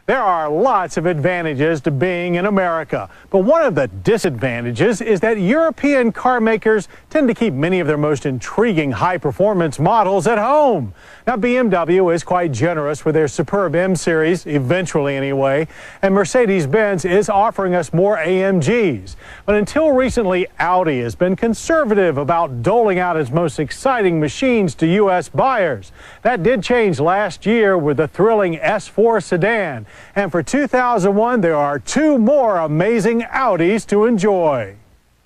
There are lots of advantages to being in America, but one of the disadvantages is that European car makers tend to keep many of their most intriguing high-performance models at home. Now, BMW is quite generous with their superb M Series, eventually anyway, and Mercedes-Benz is offering us more AMGs. But until recently, Audi has been conservative about doling out its most exciting machines to U.S. buyers. That did change last year with the thrilling S4 sedan. And for 2001, there are two more amazing Audis to enjoy.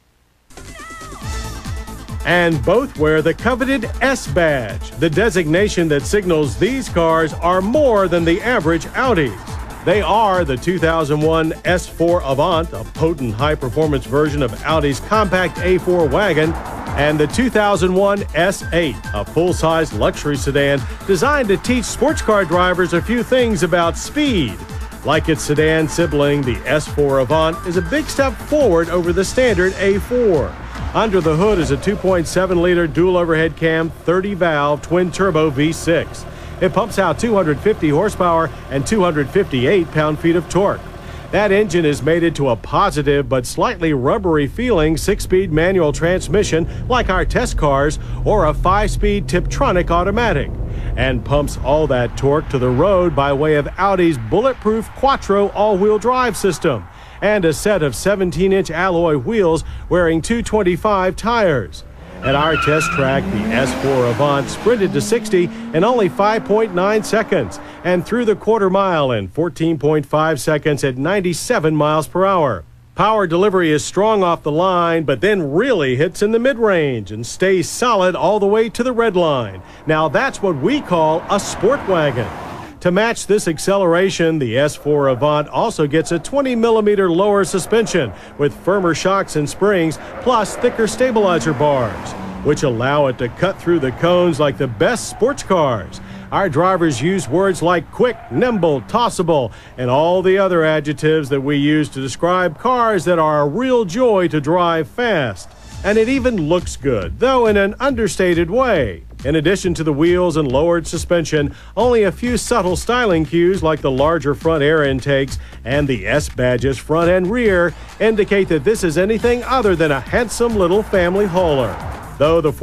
And both wear the coveted S badge, the designation that signals these cars are more than the average Audis. They are the 2001 S4 Avant, a potent high-performance version of Audi's compact A4 wagon, and the 2001 S8, a full-size luxury sedan designed to teach sports car drivers a few things about speed. Like its sedan sibling, the S4 Avant is a big step forward over the standard A4. Under the hood is a 2.7-liter dual overhead cam, 30-valve twin-turbo V6. It pumps out 250 horsepower and 258 pound-feet of torque. That engine is mated to a positive but slightly rubbery feeling 6-speed manual transmission like our test cars, or a 5-speed Tiptronic automatic, and pumps all that torque to the road by way of Audi's bulletproof Quattro all-wheel drive system and a set of 17-inch alloy wheels wearing 225 tires. At our test track, the S4 Avant sprinted to 60 in only 5.9 seconds and through the quarter mile in 14.5 seconds at 97 miles per hour. Power delivery is strong off the line, but then really hits in the mid-range and stays solid all the way to the red line. Now that's what we call a sport wagon. To match this acceleration, the S4 Avant also gets a 20mm lower suspension with firmer shocks and springs, plus thicker stabilizer bars, which allow it to cut through the cones like the best sports cars. Our drivers use words like quick, nimble, tossable, and all the other adjectives that we use to describe cars that are a real joy to drive fast. And it even looks good, though in an understated way. In addition to the wheels and lowered suspension, only a few subtle styling cues like the larger front air intakes and the S badges front and rear indicate that this is anything other than a handsome little family hauler. Though the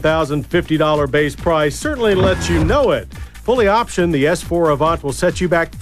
$41,050 base price certainly lets you know it. Fully optioned, the S4 Avant will set you back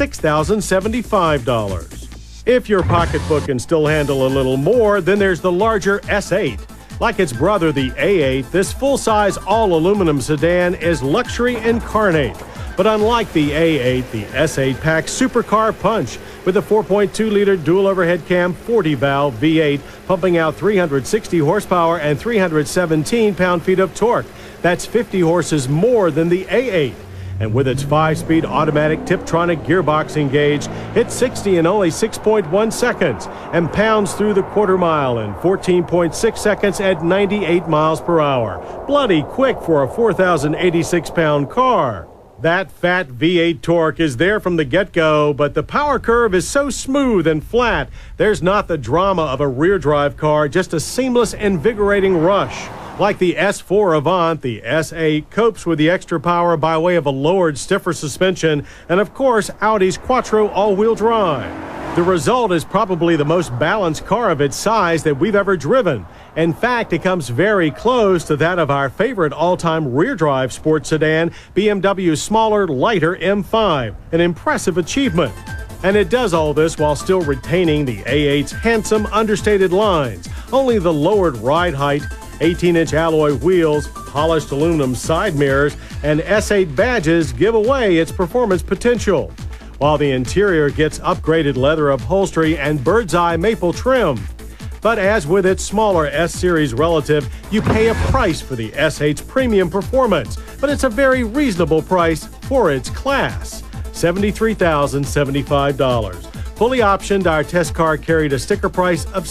$46,075. If your pocketbook can still handle a little more, then there's the larger S8. Like its brother, the A8, this full-size all-aluminum sedan is luxury incarnate. But unlike the A8, the S8 packs supercar punch with a 4.2-liter dual overhead cam 40-valve V8 pumping out 360 horsepower and 317 pound-feet of torque. That's 50 horses more than the A8. And with its 5-speed automatic Tiptronic gearbox engaged, hits 60 in only 6.1 seconds and pounds through the quarter mile in 14.6 seconds at 98 miles per hour. Bloody quick for a 4,086-pound car. That fat V8 torque is there from the get-go, but the power curve is so smooth and flat, there's not the drama of a rear-drive car, just a seamless, invigorating rush. Like the S4 Avant, the S8 copes with the extra power by way of a lowered, stiffer suspension, and of course, Audi's Quattro all-wheel drive. The result is probably the most balanced car of its size that we've ever driven. In fact, it comes very close to that of our favorite all-time rear-drive sports sedan, BMW's smaller, lighter M5, an impressive achievement. And it does all this while still retaining the A8's handsome, understated lines, only the lowered ride height, 18-inch alloy wheels, polished aluminum side mirrors, and S8 badges give away its performance potential, while the interior gets upgraded leather upholstery and bird's eye maple trim. But as with its smaller S-Series relative, you pay a price for the S8's premium performance, but it's a very reasonable price for its class, $73,075. Fully optioned, our test car carried a sticker price of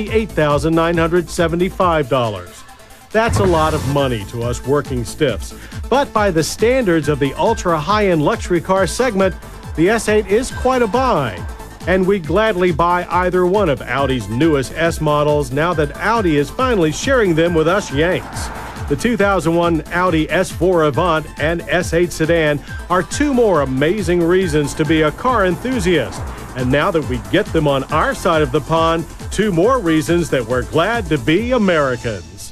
$78,975. That's a lot of money to us working stiffs. But by the standards of the ultra-high-end luxury car segment, the S8 is quite a buy. And we'd gladly buy either one of Audi's newest S models now that Audi is finally sharing them with us Yanks. The 2001 Audi S4 Avant and S8 sedan are two more amazing reasons to be a car enthusiast. And now that we get them on our side of the pond, two more reasons that we're glad to be Americans.